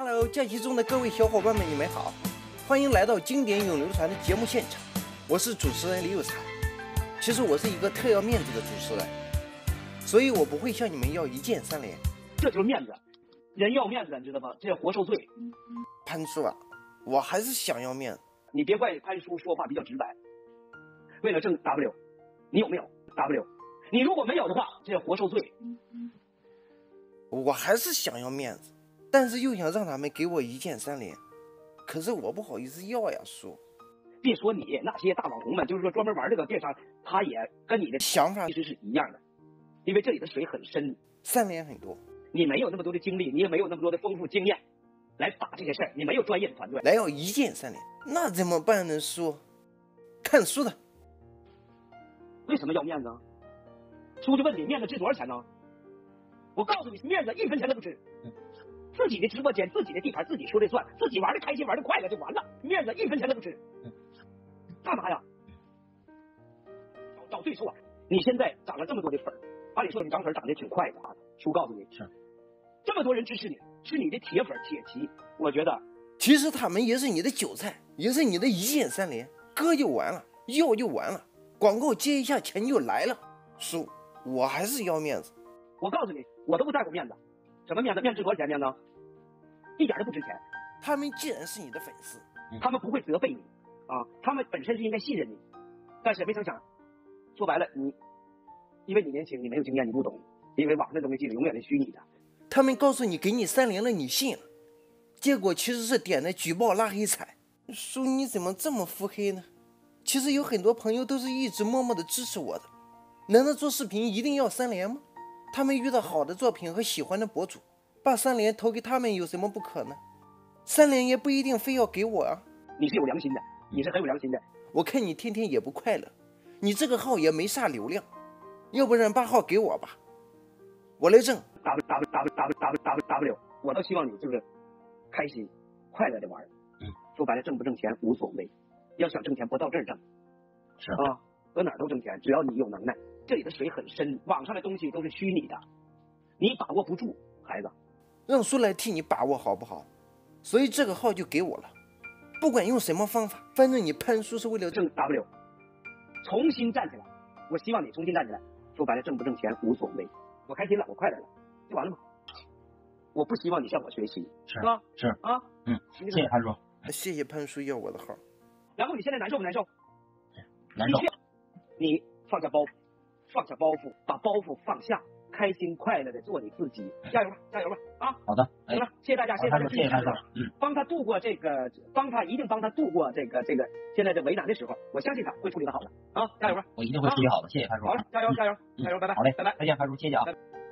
Hello， 假期中的各位小伙伴们，你们好，欢迎来到经典永流传的节目现场，我是主持人李有才。其实我是一个特要面子的主持人，所以我不会向你们要一键三连。 这就是面子，人要面子，你知道吗？这活受罪。 潘叔啊，我还是想要面子。 你别怪潘叔说话比较直白。为了挣 W， 你有没有 W？ 你如果没有的话，这活受罪。 我还是想要面子，但是又想让他们给我一键三连，可是我不好意思要呀，叔。 别说你那些大网红们，就是说专门玩这个电商，他也跟你的想法其实是一样的，因为这里的水很深， 三连很多， 你没有那么多的精力，你也没有那么多的丰富经验来把这些事儿，你没有专业的团队来要一键三连，那怎么办呢？叔，看书的。 为什么要面子啊？叔就问你，面子值多少钱呢？我告诉你，面子1分钱都不值。自己的直播间，自己的地盘，自己说了算，自己玩的开心，玩的快乐就完了，面子1分钱都不值。干嘛呀？找对错。你现在涨了这么多的粉，按理说你涨粉涨得挺快的啊。叔告诉你，是这么多人支持你，是你的铁粉铁骑。我觉得， 其实他们也是你的韭菜，也是你的一键三连，割就完了，要就完了，广告接一下钱就来了。叔，我还是要面子。 我告诉你，我都不在乎面子。什么面子？面子值多少钱？面子一点都不值钱。 他们既然是你的粉丝， 他们不会责备你啊，他们本身是应该信任你，但是没成想，说白了，你因为你年轻，你没有经验，你不懂，因为网上的东西永远是虚拟的。 他们告诉你给你三连了，你信了，结果其实是点的举报拉黑彩。叔，你怎么这么腹黑呢？其实有很多朋友都是一直默默的支持我的，难道做视频一定要三连吗？他们遇到好的作品和喜欢的博主，把三连投给他们有什么不可呢？三连也不一定非要给我啊。 你是有良心的，你是很有良心的。 我看你天天也不快乐，你这个号也没啥流量，要不然把号给我吧，我来挣。 W， 我倒希望你就是开心快乐的玩。说白了，挣不挣钱无所谓，要想挣钱不到这儿挣，是啊，搁哪儿都挣钱，只要你有能耐。这里的水很深，网上的东西都是虚拟的，你把握不住，孩子。 让叔来替你把握好不好？所以这个号就给我了，不管用什么方法，反正你潘叔是为了挣 W， 重新站起来。我希望你重新站起来。说白了，挣不挣钱无所谓，我开心了，我快乐了，就完了吗？我不希望你向我学习，是吧？是啊，谢谢潘叔， 谢谢潘叔要我的号。 然后你现在难受不难受？ 难受。 你放下包袱，放下包袱，把包袱放下，开心快乐的做你自己，加油吧，加油吧！啊， 好的， 行了，谢谢大家，谢谢大家， 谢谢潘叔， 帮他度过这个，一定帮他度过这个现在这为难的时候，我相信他会处理的好的啊，加油吧！ 我一定会处理好的，谢谢潘叔。 好了，加油，加油，加油，拜拜， 好嘞， 拜拜， 再见，潘叔，谢谢啊。 拜拜。